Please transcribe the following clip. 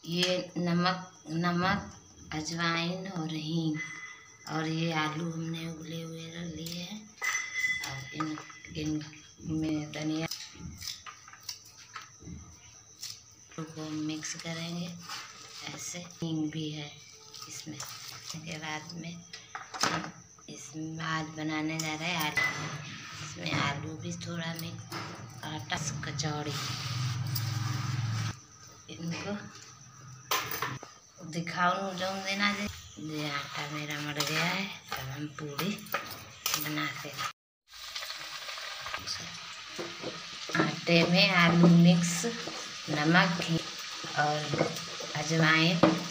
ये नमक अजवाइन और हींग, और ये आलू हमने उबले हुए रख लिए हैं, और इन में धनिया को मिक्स करेंगे ऐसे। हींग भी है इसमें। इसके बाद में हम इसमें आज बनाने जा रहे हैं आलू। इसमें आलू भी थोड़ा मिक्स, आटा कचौड़ी। इनको दिखाऊं जाऊँ देना दे। ये आटा मेरा मर गया है, अब हम पूरी बनाते हैं। आटे में आलू मिक्स, नमक, घी और अजवाइन